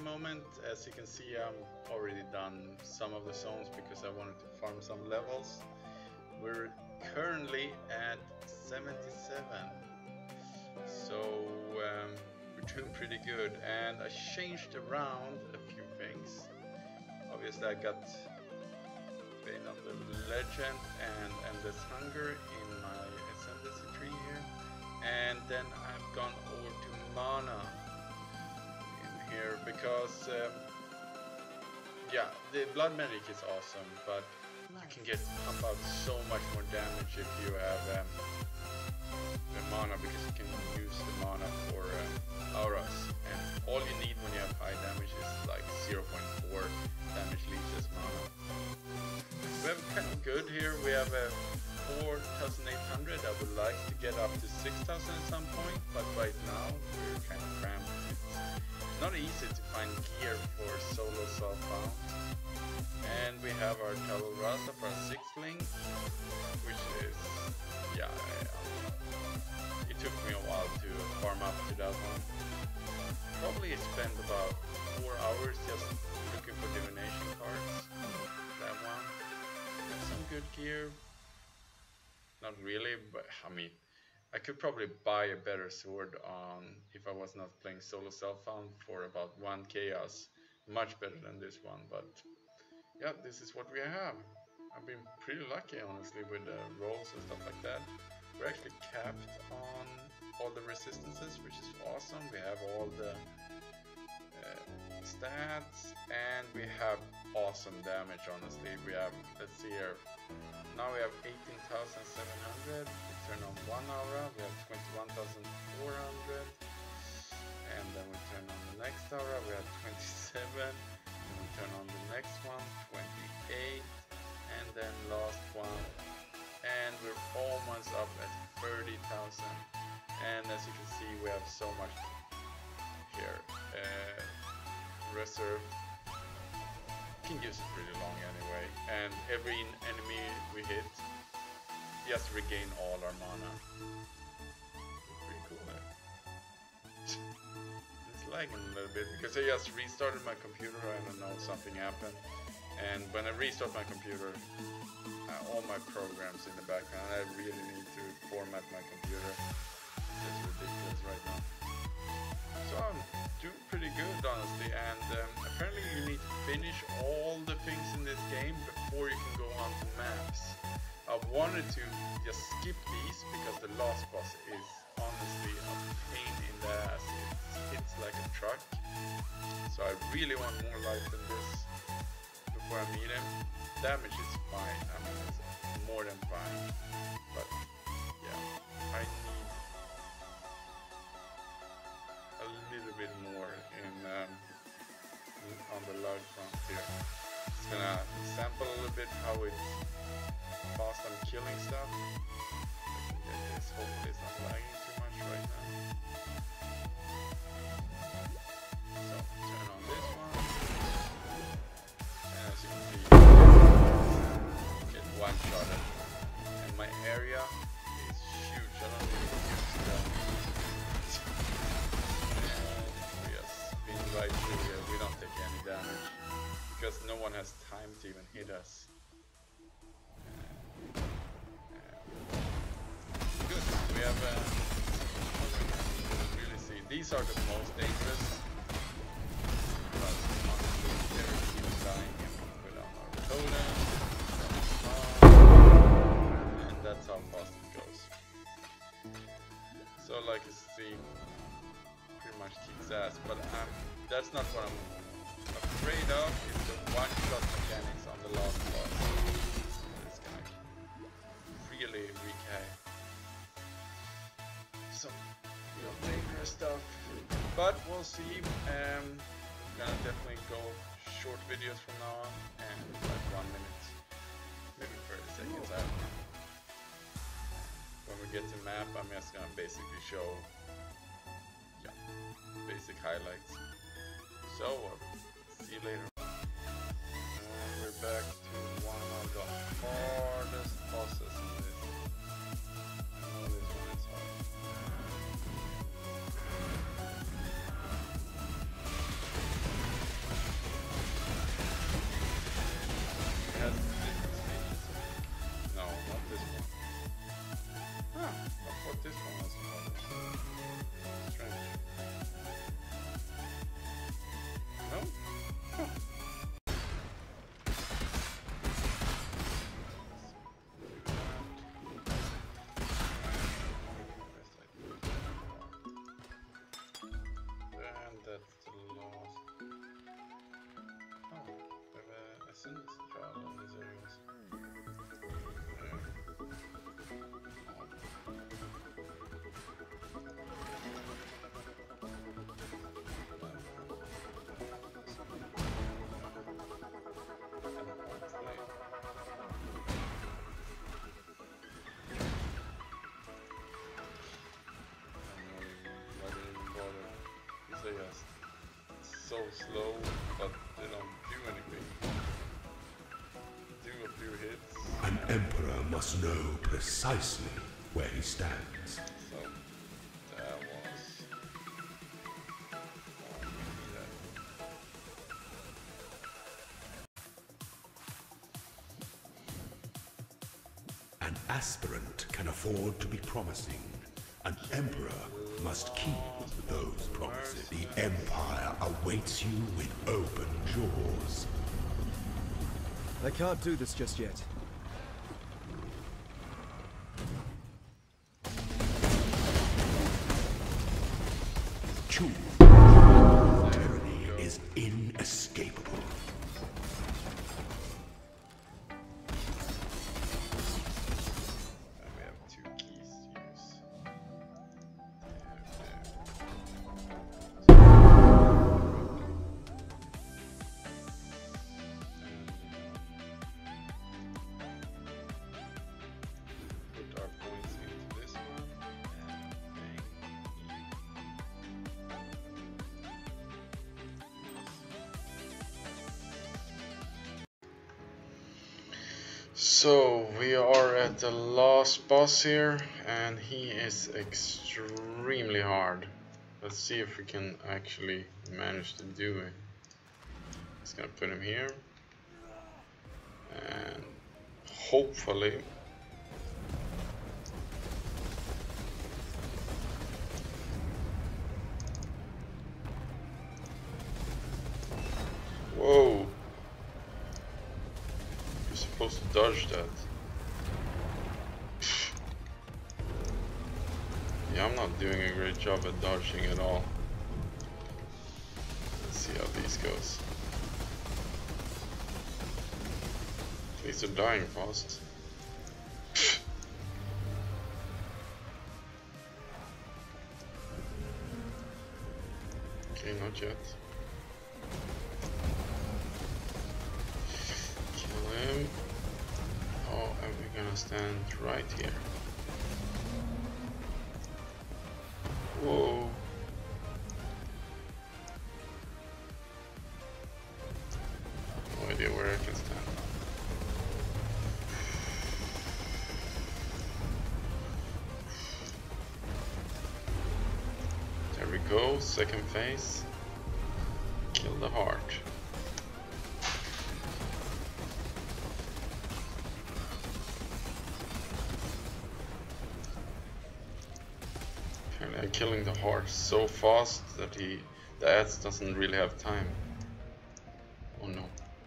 moment. As you can see, I'm already done some of the zones because I wanted to farm some levels. We're currently at 77, so we're doing pretty good, and I changed around a few things. Obviously I got Bane of the Legend and Endless Hunger in my Ascendancy tree here, and then I've gone over to Mana in here because yeah, the Blood Magic is awesome, but you can pump out so much more damage if you have the mana, because you can use the mana for auras, and all you need when you have high damage is like 0.4 damage leeches mana. We have kind of good here. We have a 4,800. I would like to get up to 6,000 at some point, but right now we're kind of cramped. It's not easy to find gear for solo self-found. And we have our Talurasa for our 6th link, which is, yeah, it took me a while to farm up to that one. Probably spent about 4 hours just looking for divination cards. That one. Got some good gear. Not really, but I mean, I could probably buy a better sword on if I was not playing solo self-found for about 1 chaos. Much better than this one, but yeah, this is what we have. I've been pretty lucky, honestly, with the rolls and stuff like that. We're actually capped on all the resistances, which is awesome. We have all the stats, and we have awesome damage, honestly. We have, let's see here, now we have 18,700. We turn on 1 aura, we have 21,400. And then we turn on the next aura, we have 27. And we turn on the next one, 28. And then last one. And we're almost up at 30,000. And as you can see, we have so much here. Reserve. You can use it pretty long anyway. And every enemy we hit, just regain all our mana. Pretty cool, man. It's lagging a little bit because I just restarted my computer. I don't know, something happened. And when I restart my computer, all my programs in the background, I really need to format my computer. It's ridiculous right now. So I'm doing pretty good, honestly, and apparently you need to finish all the things in this game before you can go on to maps. I wanted to just skip these because the last boss is honestly a pain in the ass. It's like a truck. So I really want more life than this before I meet him. Damage is fine, I mean it's more than fine, but yeah, I need a little bit more on the large front here. It's gonna sample a little bit how fast I'm killing stuff. I can get this, hopefully it's not lagging too much right now. So turn on this one, and as you can see, get one-shotted, and my area is huge. I don't even use that. We just spin right through here. We don't take any damage because no one has time to even hit us. Good. We have really see. These are the most dangerous. But honestly, they're keep dying and we put on our totem. And that's how fast it goes. So like you see, pretty much kicks ass, but that's not what I'm afraid of. It's the one-shot mechanics on the last boss. It's gonna really wreak havoc. Some dangerous stuff, but we'll see. I'm gonna definitely go short videos from now on, and like 1 minute, maybe 30 seconds after. When we get to map, I'm just gonna basically show basic highlights. So see you later. And we're back to one of the hardest bosses in this. I know this one is hard. so slow, but they don't do anything. Do a few hits. An emperor must know precisely where he stands. So that was. Oh, we need that. An aspirant can afford to be promising. An emperor must keep those promises. The empire awaits you with open jaws. I can't do this just yet. Choose. Tyranny is inescapable. And we have 2 keys to use. Put our points into this one and bang. So we are at the last boss here, and he is extremely hard. Let's see if we can actually manage to do it. Just gonna put him here, and hopefully whoa, you're supposed to dodge that. Yeah, I'm not doing a great job at dodging at all. Let's see how these goes. At least they're dying fast. Okay, not yet. Kill him. Oh, and we're gonna stand right here. Whoa. No idea where I can stand. There we go, second phase. Kill the heart. I'm killing the heart so fast that the ads doesn't really have time. Oh no.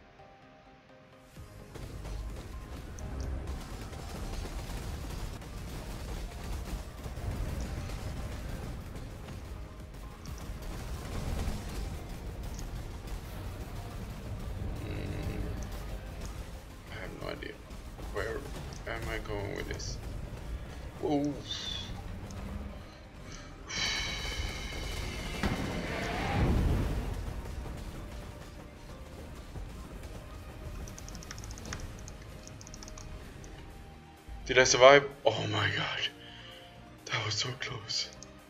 I have no idea. Where am I going with this? Oh. Did I survive? Oh my god. That was so close.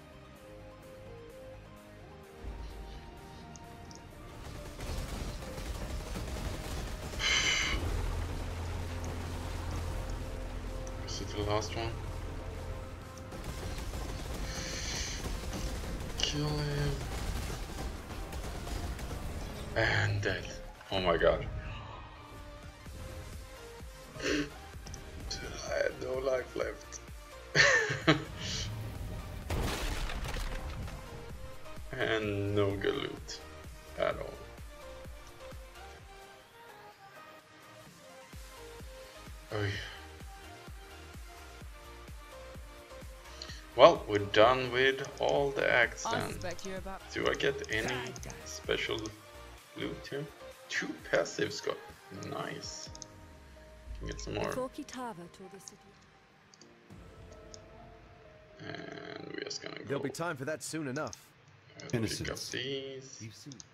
Is it the last one? Kill him. And dead. Oh my god. I had no life left. And no good loot at all. Oy. Well, we're done with all the acts then. Do I get any special loot here? 2 passives got nice. Can get some more. And we're just gonna go. There'll be time for that soon enough. Pick up these.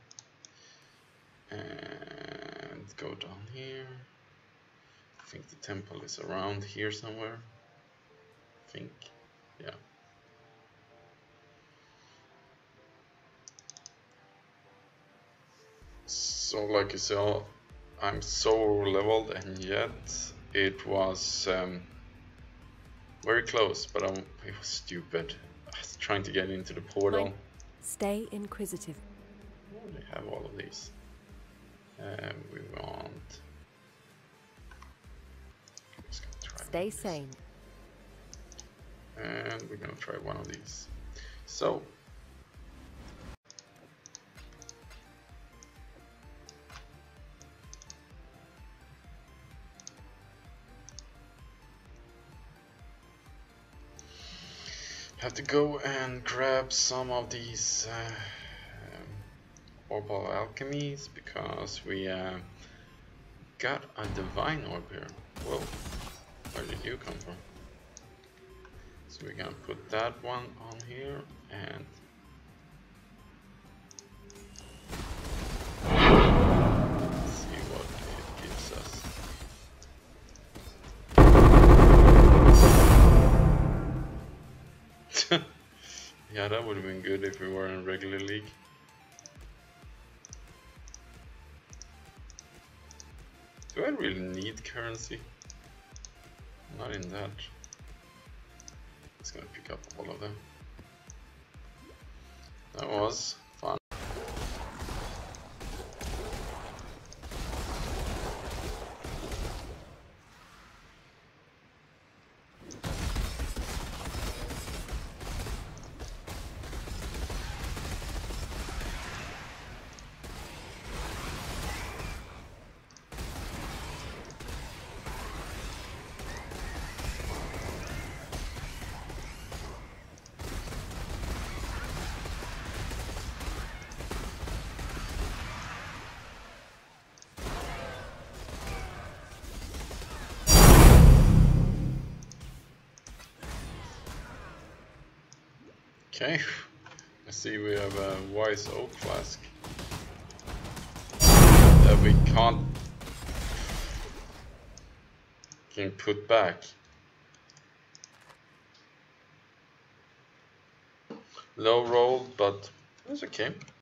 And go down here. I think the temple is around here somewhere. I think. Yeah. So like you saw, I'm so leveled, and yet it was very close, but it was stupid. I was trying to get into the portal. Stay inquisitive. Oh, they have all of these. We want... Just gonna try Stay sane. and we're gonna try one of these. So have to go and grab some of these Orbital Alchemies, because we got a divine orb here. Whoa, where did you come from? So we're gonna put that one on here and see what it gives us. Yeah, that would have been good if we were in regular league. Do I really need currency? Not in that. It's gonna pick up all of them. That was fun. Okay, I see we have a Wise Oak Flask that we can put back. Low roll, but it's okay.